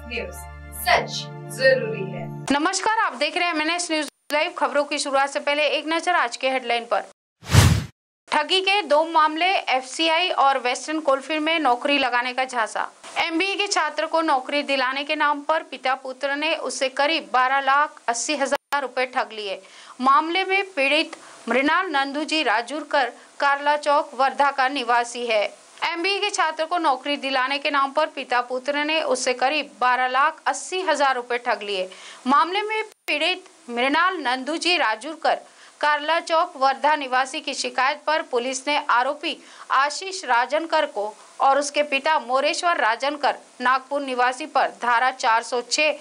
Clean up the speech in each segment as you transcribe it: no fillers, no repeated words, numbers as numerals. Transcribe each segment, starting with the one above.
News, सच जरूरी है। नमस्कार, आप देख रहे हैं MNS न्यूज लाइव। खबरों की शुरुआत से पहले एक नजर आज के हेडलाइन पर। ठगी के 2 मामले, FCI और वेस्टर्न कोलफील्ड में नौकरी लगाने का झांसा। MBA के छात्र को नौकरी दिलाने के नाम पर पिता पुत्र ने उससे करीब 12,80,000 रुपए ठग लिए। मामले में पीड़ित मृणाल नंदूजी राजूरकर कारला चौक वर्धा का निवासी है। MBA के छात्र को नौकरी दिलाने के नाम पर पिता पुत्र ने उससे करीब 12,80,000 रुपए ठग लिए। मामले में पीड़ित मृणाल नंदूजी राजूरकर कारला चौक वर्धा निवासी की शिकायत पर पुलिस ने आरोपी आशीष राजनकर को और उसके पिता मोरेश्वर राजनकर नागपुर निवासी पर धारा 406,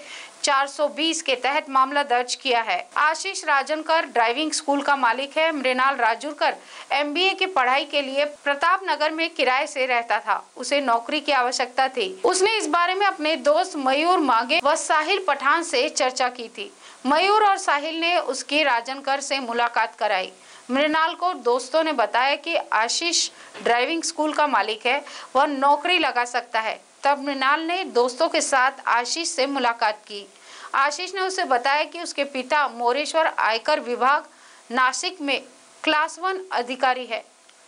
420 के तहत मामला दर्ज किया है। आशीष राजनकर ड्राइविंग स्कूल का मालिक है। मृणाल राजूरकर MBA की पढ़ाई के लिए प्रताप नगर में किराए से रहता था। उसे नौकरी की आवश्यकता थी। उसने इस बारे में अपने दोस्त मयूर मागे व साहिल पठान से चर्चा की थी। मयूर और साहिल ने उसकी राजनकर से मुलाकात कराई। मृणाल को दोस्तों ने बताया कि आशीष ड्राइविंग स्कूल का मालिक है, वह नौकरी लगा सकता है। तब मृणाल ने दोस्तों के साथ आशीष से मुलाकात की। आशीष ने उसे बताया कि उसके पिता मोरेश्वर आयकर विभाग नासिक में क्लास 1 अधिकारी है।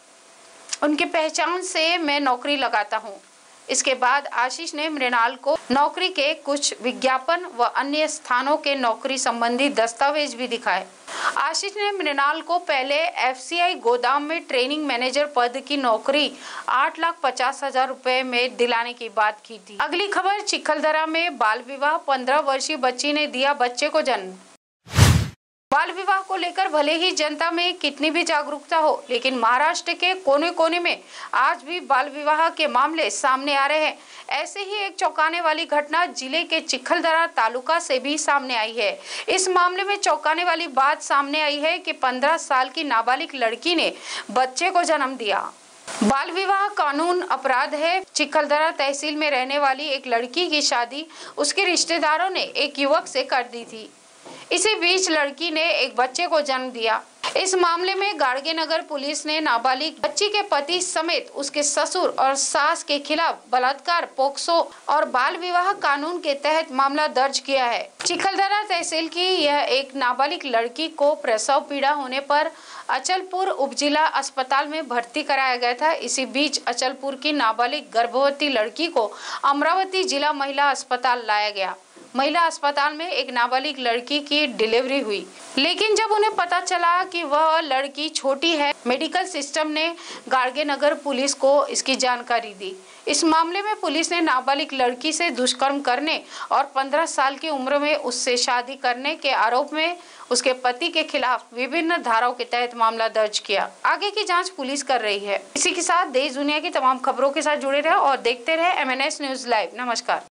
उनकी पहचान से मैं नौकरी लगाता हूँ। इसके बाद आशीष ने मृणाल को नौकरी के कुछ विज्ञापन व अन्य स्थानों के नौकरी संबंधी दस्तावेज भी दिखाए। आशीष ने मृणाल को पहले FCI गोदाम में ट्रेनिंग मैनेजर पद की नौकरी 8,50,000 रुपए में दिलाने की बात की थी। अगली खबर, चिखलदरा में बाल विवाह, 15 वर्षीय बच्ची ने दिया बच्चे को जन्म। बाल विवाह को लेकर भले ही जनता में कितनी भी जागरूकता हो, लेकिन महाराष्ट्र के कोने कोने में आज भी बाल विवाह के मामले सामने आ रहे हैं। ऐसे ही एक चौंकाने वाली घटना जिले के चिखलदरा तालुका से भी सामने आई है। इस मामले में चौंकाने वाली बात सामने आई है कि 15 साल की नाबालिग लड़की ने बच्चे को जन्म दिया। बाल विवाह कानून अपराध है। चिखलदरा तहसील में रहने वाली एक लड़की की शादी उसके रिश्तेदारों ने एक युवक से कर दी थी। इसी बीच लड़की ने एक बच्चे को जन्म दिया। इस मामले में गाड़गेनगर पुलिस ने नाबालिग बच्ची के पति समेत उसके ससुर और सास के खिलाफ बलात्कार, पोक्सो और बाल विवाह कानून के तहत मामला दर्ज किया है। चिखलदरा तहसील की यह एक नाबालिग लड़की को प्रसव पीड़ा होने पर अचलपुर उपजिला अस्पताल में भर्ती कराया गया था। इसी बीच अचलपुर की नाबालिग गर्भवती लड़की को अमरावती जिला महिला अस्पताल लाया गया। महिला अस्पताल में एक नाबालिग लड़की की डिलीवरी हुई, लेकिन जब उन्हें पता चला कि वह लड़की छोटी है, मेडिकल सिस्टम ने गाड़गेनगर पुलिस को इसकी जानकारी दी। इस मामले में पुलिस ने नाबालिग लड़की से दुष्कर्म करने और 15 साल की उम्र में उससे शादी करने के आरोप में उसके पति के खिलाफ विभिन्न धाराओं के तहत मामला दर्ज किया। आगे की जांच पुलिस कर रही है। इसी के साथ देश दुनिया की तमाम खबरों के साथ जुड़े रहे और देखते रहे MNS न्यूज लाइव। नमस्कार।